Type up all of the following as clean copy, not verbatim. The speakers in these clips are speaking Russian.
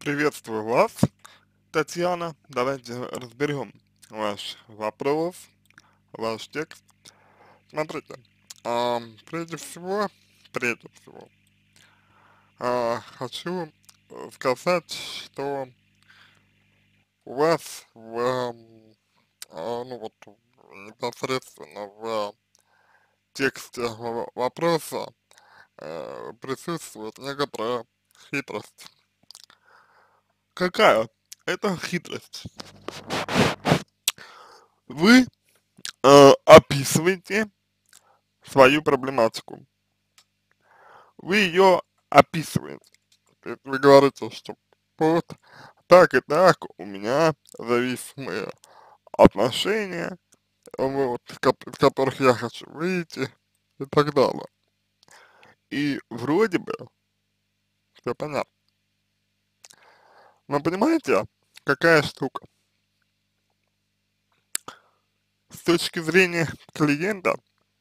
Приветствую вас, Татьяна. Давайте разберем ваш вопрос, ваш текст. Смотрите, прежде всего, прежде всего, хочу сказать, что у вас ну вот, непосредственно в тексте вопроса присутствует некоторая хитрость. Какая? Это хитрость. Вы описываете свою проблематику. Вы ее описываете. То есть вы говорите, что вот так и так у меня зависимые отношения, вот, из которых я хочу выйти и так далее. И вроде бы все понятно. Но понимаете, какая штука? С точки зрения клиента,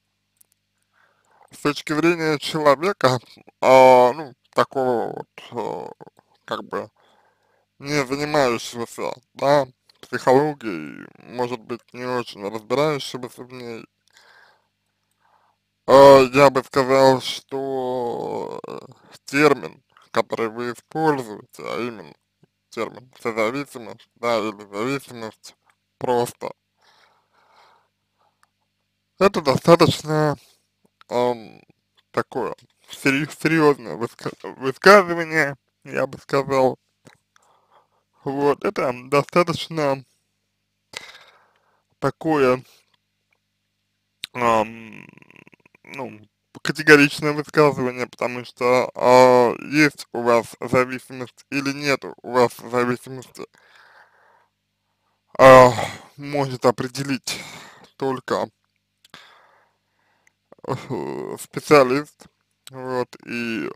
с точки зрения человека, ну, такого вот, как бы, не занимающегося, да, психологией, может быть, не очень разбирающегося в ней, я бы сказал, что термин, который вы используете, а именно термин созависимость, да, или зависимость, просто, это достаточно ам, такое серьезное высказывание, я бы сказал. Вот, это достаточно такое, ам, ну, категоричное высказывание, потому что есть у вас зависимость или нет у вас зависимости, а, может определить только специалист, вот, и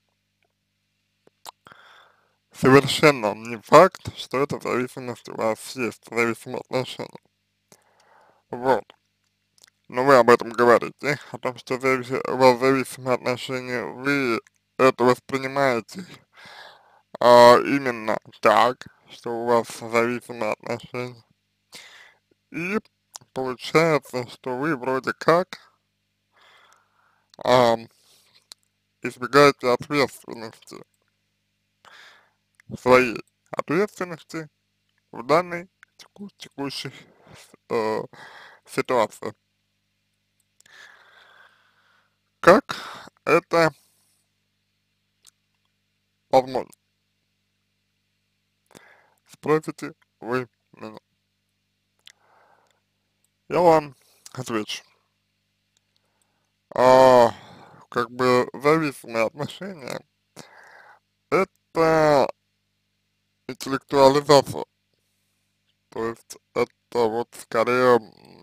совершенно не факт, что эта зависимость у вас есть, зависимые отношения, вот. Но вы об этом говорите, о том, что у вас зависимые отношения, вы это воспринимаете именно так, что у вас зависимые отношения. И получается, что вы вроде как ам, избегаете ответственности, своей ответственности в данной текущей э, ситуации. Как это возможно? Спросите вы меня. Я вам отвечу. А, как бы зависимые отношения — это интеллектуализация, то есть это вот скорее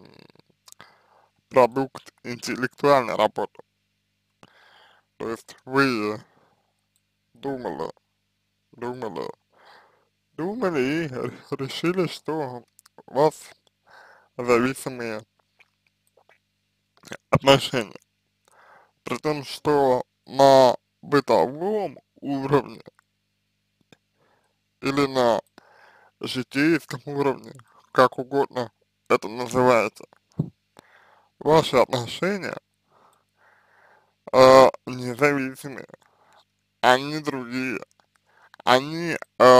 продукт интеллектуальной работы. То есть вы думали, думали, думали и решили, что у вас зависимые отношения. При том, что на бытовом уровне или на житейском уровне, как угодно это называется, ваши отношения независимые, они другие, они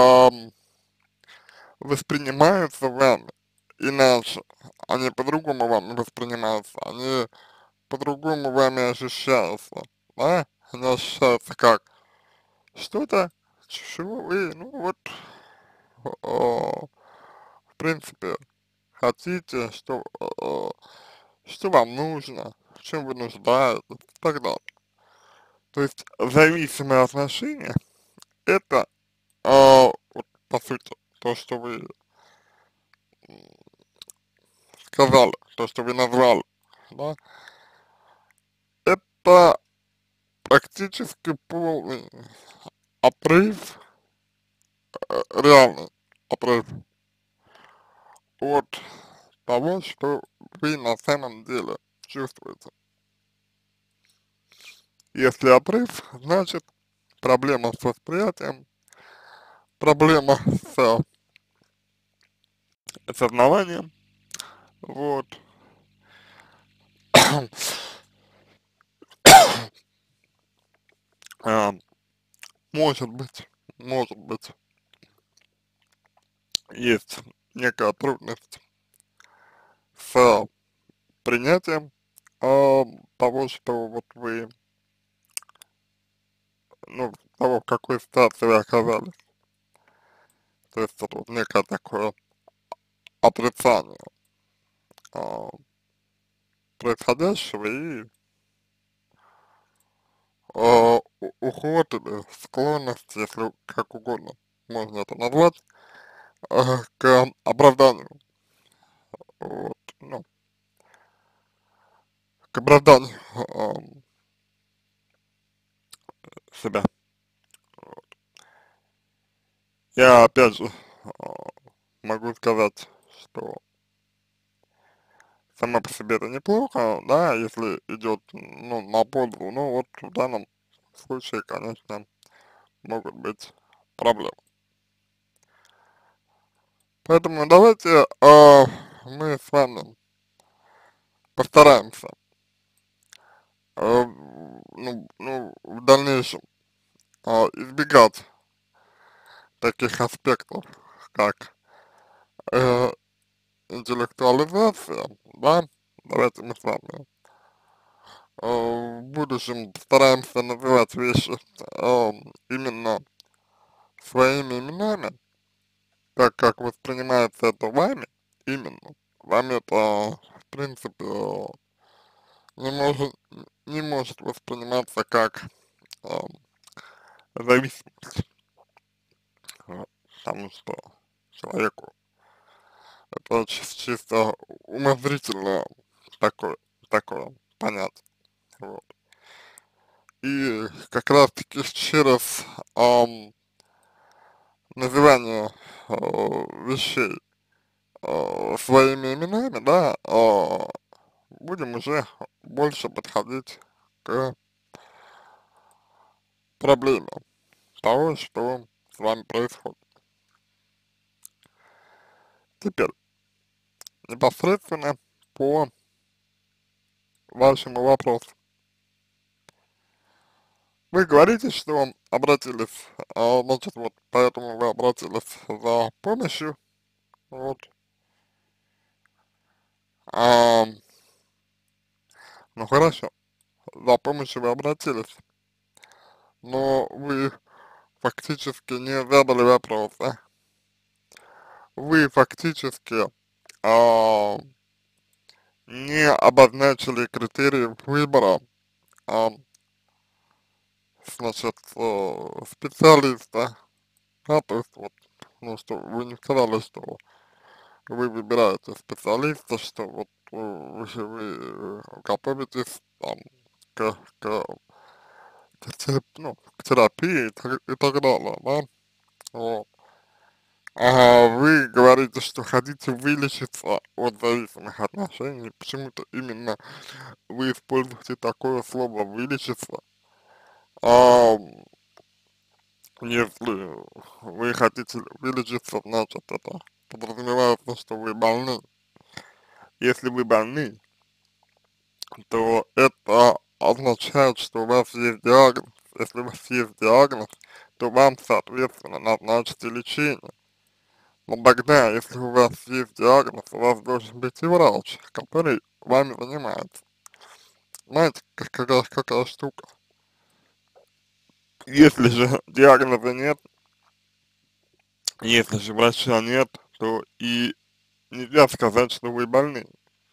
воспринимаются вами иначе, они по-другому вами воспринимаются, они по-другому вами ощущаются, да? Они ощущаются как что-то, чего вы, ну вот, в принципе, хотите, что вам нужно, в чем вы нуждаетесь и так далее. То есть зависимые отношения — это, вот, по сути, то, что вы сказали, то, что вы назвали, да, это практически полный отрыв, реальный отрыв от того, что вы на самом деле чувствуете. Если отрыв, значит проблема с восприятием, проблема с осознаванием, вот, а, может быть, есть некая трудность с принятием того, что вот вы, ну, того, в какой ситуации вы оказались. То есть это вот некое такое отрицание а, происходящего и уход или склонность, если как угодно можно это назвать, к оправданию, вот, ну, к оправданию себя. Я опять же а, могу сказать, что само по себе это неплохо, да, если идет, ну, на пользу, но вот в данном случае, конечно, могут быть проблемы. Поэтому давайте мы с вами постараемся, ну, в дальнейшем избегать таких аспектов, как э, интеллектуализация, да, давайте мы с вами в будущем постараемся называть вещи именно своими именами, так как воспринимается это вами, именно, вами это, в принципе, не может, не может восприниматься как э, зависимость, потому что человеку это чисто умозрительное такое понятие, вот. И как раз таки через называние вещей своими именами, да, будем уже больше подходить к проблеме того, что с вами происходит. Теперь, непосредственно по вашему вопросу. Вы говорите, что обратились, значит, вот поэтому вы обратились за помощью, вот, а, ну хорошо, за помощью вы обратились, но вы фактически не задали вопрос, да? Вы фактически а, не обозначили критерии выбора, а, значит, специалиста, да, то есть вот, ну, что вы не сказали, что вы выбираете специалиста, что вот вы готовитесь там к, ну, к терапии и так далее, да, вот. Вы говорите, что хотите вылечиться от зависимых отношений, почему-то именно вы используете такое слово «вылечиться», а, если вы хотите вылечиться, значит, это подразумевается, что вы больны. Если вы больны, то это означает, что у вас есть диагноз. Если у вас есть диагноз, то вам, соответственно, назначите лечение. Но тогда, если у вас есть диагноз, у вас должен быть и врач, который вами занимается. Знаете, какая штука? Если же диагноза нет, если же врача нет, то и нельзя сказать, что вы больны.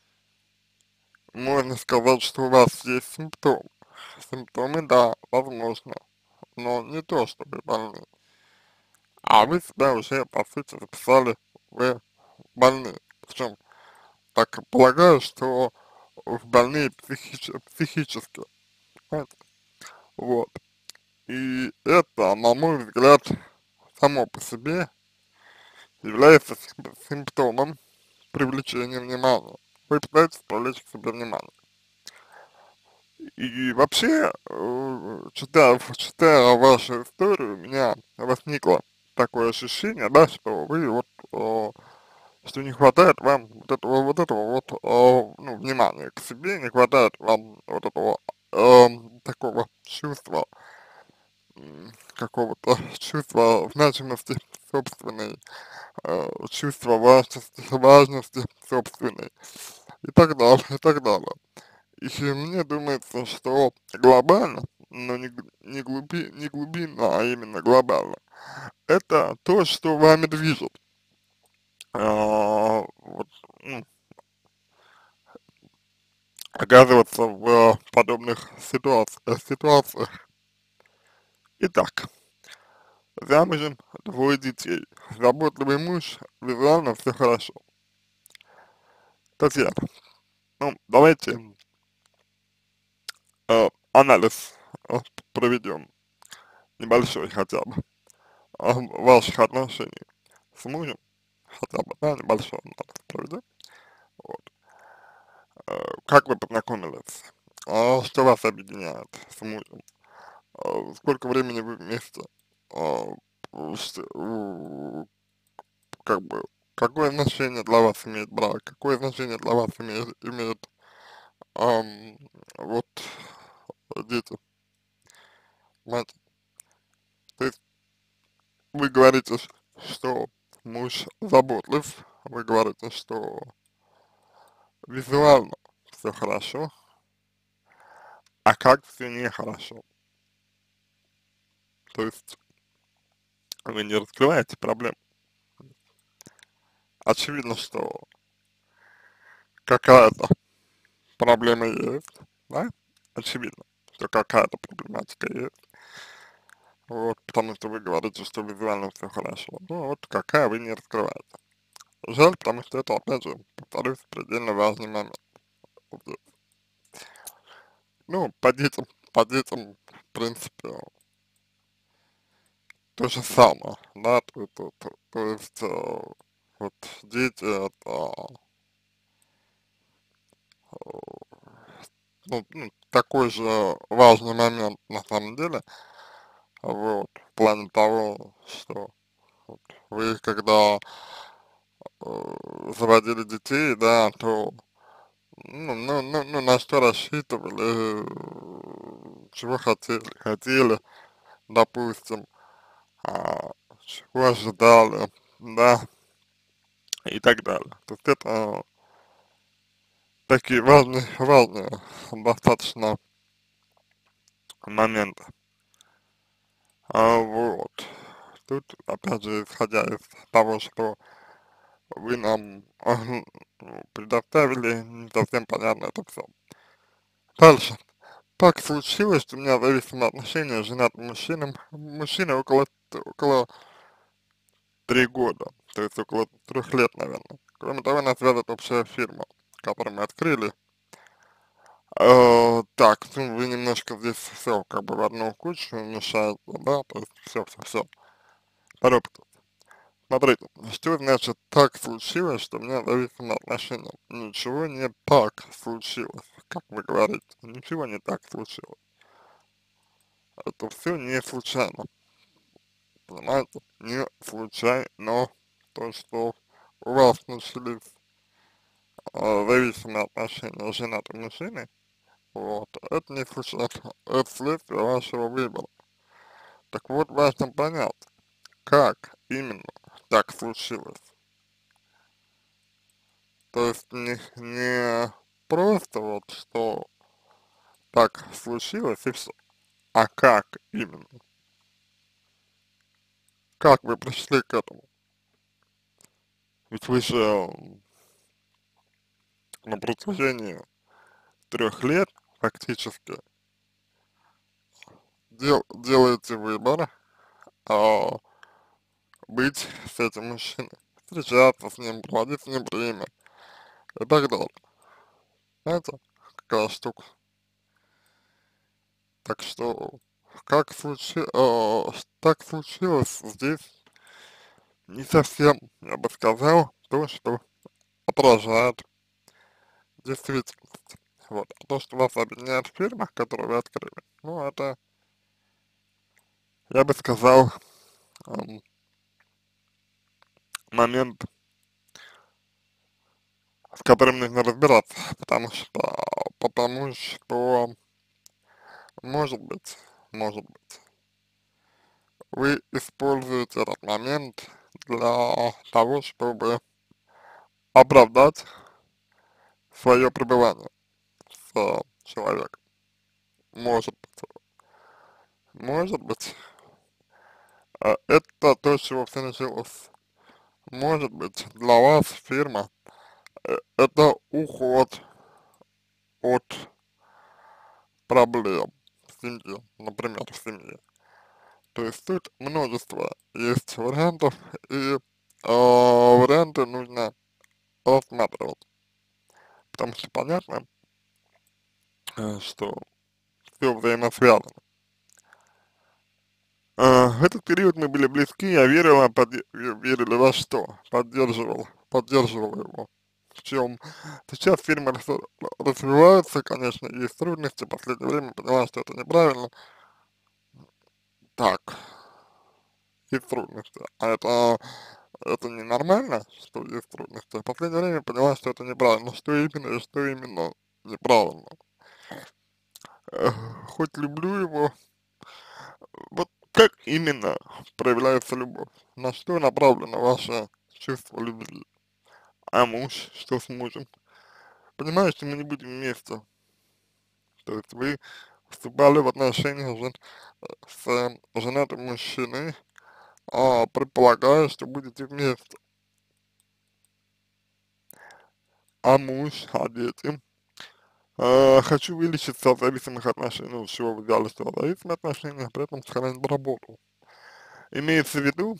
Можно сказать, что у вас есть симптомы. Симптомы, да, возможно, но не то, что вы больны. А вы себя уже, по сути, записали, вы больны. Причем, так полагаю, что в больные психически, понимаете? Вот. И это, на мой взгляд, само по себе является симптомом привлечения внимания. Вы пытаетесь привлечь к себе внимание. И вообще, читая вашу историю, у меня возникло такое ощущение, да, что вы вот, что не хватает вам вот этого вот, ну, внимания к себе, не хватает вам вот этого, такого чувства, какого-то чувства значимости собственной, чувства важности собственной и так далее, и так далее. И мне думается, что глобально, но не глубинно, а именно глобально, это то, что вами движет. Вот, ну, оказываться в подобных ситуациях. Итак, замужем, двое детей, заботливый муж, визуально все хорошо. Татьяна, ну, давайте анализ проведем, небольшой хотя бы, ваших отношений с мужем, хотя бы, да, небольшой анализ проведем. Вот. Как вы познакомились? Что вас объединяет с мужем? Сколько времени вы вместе? А, как бы, какое значение для вас имеет брак? Какое значение для вас имеет вот дети? Понимаете? То есть вы говорите, что муж заботлив, вы говорите, что визуально все хорошо, а как все нехорошо? То есть вы не раскрываете проблем. Очевидно, что какая-то проблема есть, да? Очевидно, что какая-то проблематика есть. Вот, потому что вы говорите, что визуально все хорошо. Ну, вот какая вы не раскрываете. Жаль, потому что это, опять же, повторюсь, предельно важный момент. Вот здесь. Ну, по детям, в принципе, то же самое, да, то есть, вот дети это, ну, такой же важный момент на самом деле, вот, в плане того, что вот, вы когда заводили детей, да, то ну, на что рассчитывали, чего хотели, допустим, чего ожидали, да, и так далее. То есть это такие важные достаточно моменты. Вот. Тут, опять же, исходя из того, что вы нам предоставили, не совсем понятно это все. Дальше. Так случилось, что у меня зависимые отношения с женатым мужчиной около 3 года, то есть около 3 лет, наверное. Кроме того, нас связывает общая фирма, которую мы открыли. Так, ну вы немножко здесь все как бы в одну кучу мешается, да, то есть все, торопитесь. Смотрите, что значит так случилось, что у меня зависимые отношения? Ничего не так случилось, как вы говорите, ничего не так случилось. Это все не случайно, понимаете? Не случайно то, что у вас начались зависимые отношения с женатым мужчиной, вот, это не случайно, это следствие вашего выбора. Так вот, важно понять, как именно так случилось. То есть не просто вот, что так случилось и все, а как именно, как вы пришли к этому. Ведь вы же на протяжении 3 лет фактически делаете выбор, а, быть с этим мужчиной, встречаться с ним, проводить с ним время и так далее. Знаете, какая штука. Так что, так случилось здесь не совсем, я бы сказал, то, что отражает действительность. Вот. А то, что вас объединяет в фирмах, которые вы открыли, ну, это, я бы сказал, момент, с которым нужно разбираться, потому что, может быть, вы используете этот момент для того, чтобы оправдать свое пребывание с человеком. Может быть, может быть, это то, с чего все началось. Может быть, для вас фирма это уход от проблем в семье, например, в семье. То есть тут множество есть вариантов, и варианты нужно рассматривать, потому что понятно, что все взаимосвязано. В этот период мы были близки, я верила во что? Поддерживал его. В чем сейчас фирма развивается, конечно, есть трудности, в последнее время поняла, что это неправильно. Так, есть трудности. Это ненормально, что есть трудности. В последнее время поняла, что это неправильно. Что именно неправильно. Эх, хоть люблю его, вот как именно проявляется любовь? На что направлено ваше чувство любви? А муж, что с мужем? Понимаете, мы не будем вместе. То есть вы вступали в отношения с женатым мужчиной, предполагая, что будете вместе. А муж, а дети? Хочу вылечиться от зависимых отношений. Ну, с чего вы взяли, что зависимые отношения, а при этом сохранить работу. Имеется в виду,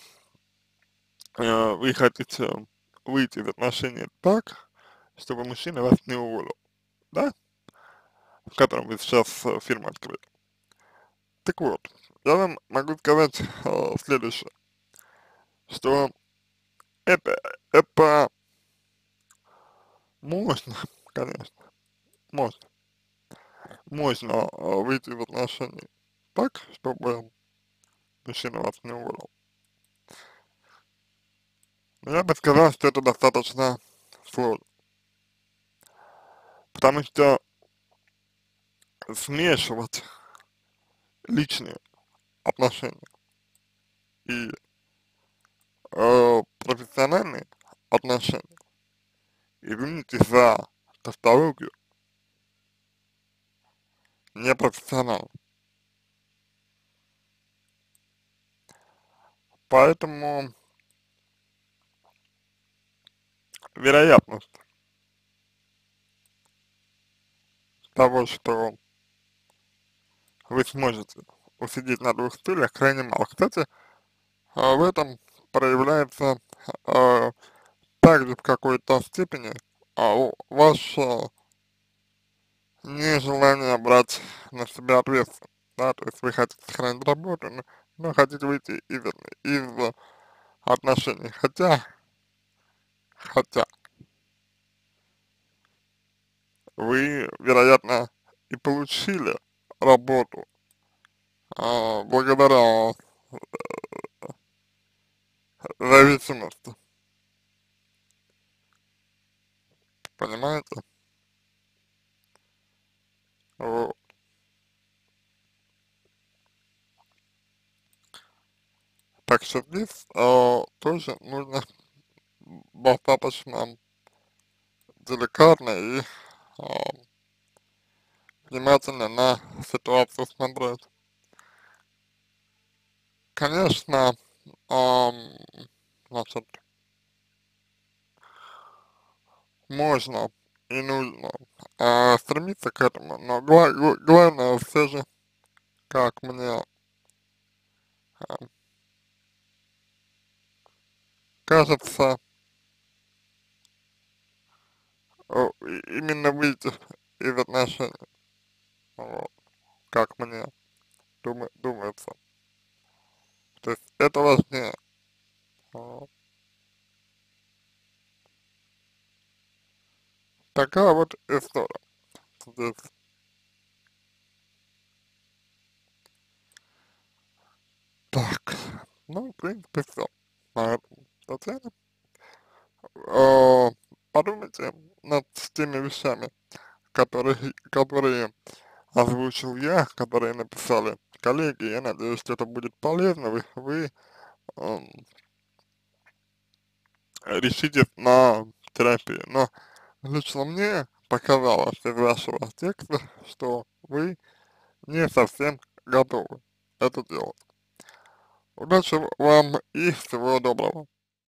вы хотите выйти из отношений так, чтобы мужчина вас не уволил, да? В котором вы сейчас фирму открыли. Так вот, я вам могу сказать следующее, что это, это можно, конечно, можно, можно выйти в отношения так, чтобы мужчина вас не уволил. Но я бы сказал, что это достаточно сложно, потому что смешивать личные отношения и профессиональные отношения, извините за тавтологию, непрофессионально. Поэтому вероятность того, что вы сможете усидеть на двух стульях, крайне мало. Кстати, в этом проявляется а, также в какой-то степени ваше нежелание брать на себя ответственность, да, то есть вы хотите сохранить работу, но хотите выйти из отношений, хотя вы, вероятно, и получили работу благодаря зависимости, понимаете? Вот. Так что здесь тоже нужно достаточно деликатно и а, внимательно на ситуацию смотреть. Конечно, ам, значит, можно и нужно стремиться к этому, но главное все же, как мне а, кажется, именно выйти из отношений, вот, как мне думается. То есть это важнее. Вот. Такая вот история здесь. Так, ну, в принципе, все на этом, Татьяна. э, подумайте над теми вещами, которые озвучил я, которые написали коллеги. Я надеюсь, что это будет полезно. Вы эм, решите на терапию. Но лично мне показалось из вашего текста, что вы не совсем готовы это делать. Удачи вам и всего доброго.